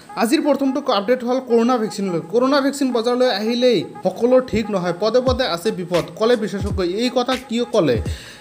আজিৰ প্ৰথমটো আপডেট হ'ল কৰোনা ভেকচিনলৈ। কৰোনা ভেকচিন বজাৰলৈ আহিলেই সকলো ঠিক নহয়, পদে পদে আছে বিপদ, ক'লে বিশেষজ্ঞ। এই কথা কিয় ক'লে?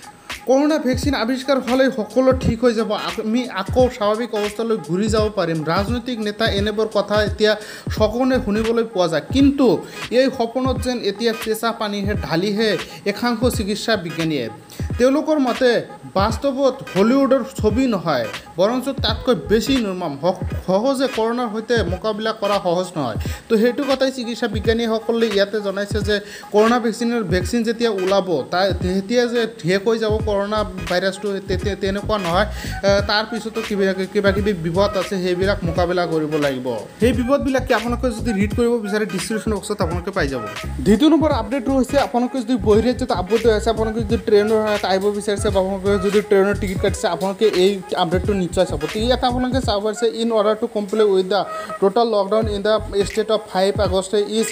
কৰোনা ভেকচিন আৱিষ্কাৰ হ'লেই সকলো ঠিক হৈ যাব, আমি আকৌ স্বাভাৱিক অৱস্থালৈ ঘূৰি যাব পাৰিম। ৰাজনৈতিক নেতা এনেবোৰ কথা এতিয়া সকলোৱে শুনিবলৈ পোৱা যায়, কিন্তু এই সপোনত যেন এতিয়া চেঁচা পানীহে ঢালিহে একাংশ চিকিৎসা বিজ্ঞানীয়ে। তেওঁলোকৰ মতে বাস্তৱত হলিউডৰ ছবি নহয়, বৰঞ্চ তাতকৈ বেছি নিৰ্মম। সহজে কৰোনাৰ সৈতে মোকাবিলা কৰা সহজ নহয়। তো সেইটো কথাই চিকিৎসা বিজ্ঞানীসকলে ইয়াতে জনাইছে যে কৰোনা ভেকচিন যেতিয়া ওলাব তেতিয়া যে শেষ হৈ যাব কৰোনা ভাইৰাছটো, তেনেকুৱা নহয়। তাৰপিছতো কিবা কিবি বিপদ আছে, সেইবিলাক মোকাবিলা কৰিব লাগিব। সেই বিপদবিলাক কি আপোনালোকে যদি ৰিড কৰিব বিচাৰে ডিছক্ৰিপশ্যন বক্সত আপোনালোকে পাই যাব। দ্বিতীয় নম্বৰ আপডেটটো হৈছে আপোনালোকে যদি বহিৰাজ্যত আবদ্ধ হৈ আছে, আপোনালোকে যদি ট্ৰেইনৰ আহিব বিচাৰিছে বা আপোনালোকে যদি ট্ৰেইনৰ টিকেট কাটিছে, আপোনালোকে এই আপডেটটো নিশ্চয় চাব। তো ইয়াত আপোনালোকে চাব পাৰিছে in order to comply with the total lockdown in the state of 5 August is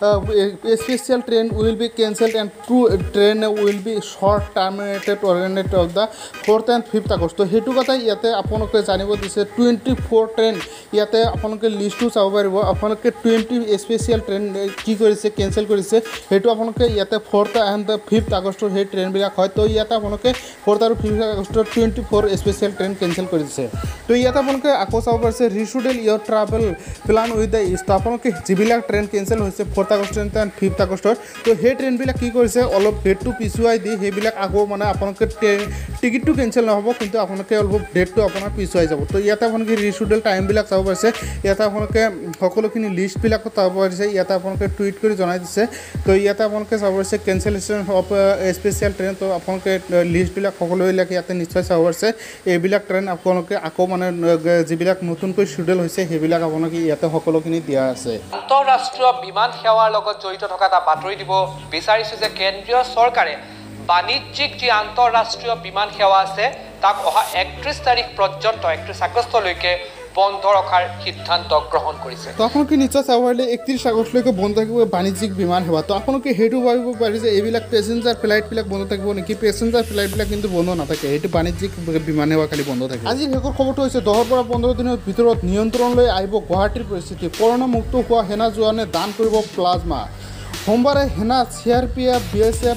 special train will be cancelled and 2 train will be short terminated organized of the 4th and 5th August. তো সেইটো কথাই ইয়াতে আপোনালোকে জানিব দিছে। 24 train ইয়াতে আপোনালোকে লিষ্টটো চাব পাৰিব। আপোনালোকে 20 স্পেচিয়েল ট্ৰেইন কি কৰিছে, কেঞ্চেল কৰিছে, সেইটো আপোনালোকে ইয়াতে 4th and 5th আগষ্টৰ সেই ট্ৰেইনবিলাক হয়। তো ইয়াতে আপোনালোকে 4th আৰু 5th আগষ্টৰ 24 স্পেচিয়েল ট্ৰেইন কেঞ্চেল কৰিছে। তো ইয়াতে আপোনালোকে আকৌ চাব পাৰিছে reschedule your travel plan with the east. আপোনালোকে যিবিলাক ট্ৰেইন কেঞ্চেল হৈছে 4th আগষ্ট and 5th আগষ্টৰ, তো সেই ট্ৰেইনবিলাক কি কৰিছে অলপ ডেটটো পিছুৱাই দি সেইবিলাক আকৌ মানে আপোনালোকে টিকেটটো কেঞ্চেল নহ'ব, কিন্তু আপোনালোকে অলপ ডেটটো আপোনাৰ পিছুৱাই যাব। তো ইয়াতে আপোনালোকে ৰিচুডেল টাইমবিলাক চাব পাৰিছে। ইয়াতে আপোনালোকে সকলোখিনি লিষ্টবিলাক চাব পাৰিছে। ইয়াতে আপোনালোকে টুইট কৰি জনাই দিছে। তো ইয়াতে আপোনালোকে চাব পাৰিছে কেঞ্চেলেশ্যন অফ স্পেচিয়েল ট্ৰেইন। তো আপোনালোকে লিষ্টবিলাক সকলোবিলাক ইয়াতে নিশ্চয় চাব পাৰিছে। এইবিলাক ট্ৰেইন আপোনালোকে আকৌ মানে যিবিলাক নতুনকৈ শ্বিডিউল হৈছে সেইবিলাক আপোনালোকে ইয়াতে সকলোখিনি দিয়া আছে। আন্তঃৰাষ্ট্ৰীয় বিমান সেৱাৰ লগত জড়িত থকা এটা বাতৰি দিব বিচাৰিছোঁ যে কেন্দ্ৰীয় চৰকাৰে বাণিজ্যিক যি আন্তঃৰাষ্ট্ৰীয় বিমান সেৱা আছে তাক অহা 31 তাৰিখ পৰ্যন্ত 31 আগষ্টলৈকে বন্ধ ৰখাৰ সিদ্ধান্ত গ্ৰহণ কৰিছে। তো আপোনালোকে নিশ্চয় চাব পাৰিলে 31 আগষ্টলৈকে বন্ধ থাকিব বাণিজ্যিক বিমান সেৱা। তো আপোনালোকে সেইটো ভাবিব পাৰি যে এইবিলাক পেচেঞ্জাৰ ফ্লাইটবিলাক বন্ধ থাকিব নেকি? পেচেঞ্জাৰ ফ্লাইটবিলাক কিন্তু বন্ধ নাথাকে, সেইটো বাণিজ্যিক বিমান সেৱা খালি বন্ধ থাকে। আজিৰ শেষৰ খবৰটো হৈছে 10 পৰা 15 দিনৰ ভিতৰত নিয়ন্ত্ৰণলৈ আহিব গুৱাহাটীৰ পৰিস্থিতি। কৰোনা মুক্ত হোৱা সেনা জোৱানে দান কৰিব প্লাজমা। সোমবাৰে সেনা CRPF BSF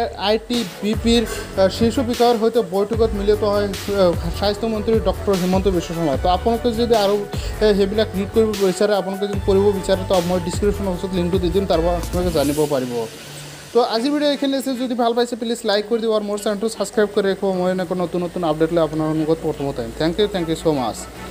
ITBPৰ শীৰ্ষ বিষয়াৰ সৈতে বৈঠকত মিলিত হয় স্বাস্থ্যমন্ত্ৰী ডক্টৰ হিমন্ত বিশ্ব শৰ্মা। তো আপোনালোকে যদি আৰু সেইবিলাক ৰিড কৰিব বিচাৰে, আপোনালোকে যদি কৰিব বিচাৰে, তো মই ডিছক্ৰিপশ্যন বক্সত লিংকটো দি দিম, তাৰ পৰা আপোনালোকে জানিব পাৰিব। তো আজিৰ ভিডিঅ' এইখিনি আছে। যদি ভাল পাইছে প্লিজ লাইক কৰি দিব আৰু মোৰ চেনেলটো ছাবস্ক্ৰাইব কৰি ৰাখিব। মই এনেকৈ নতুন নতুন আপডেট লৈ আপোনাৰ সন্মুখত প্ৰথমতে। Thank you so' much.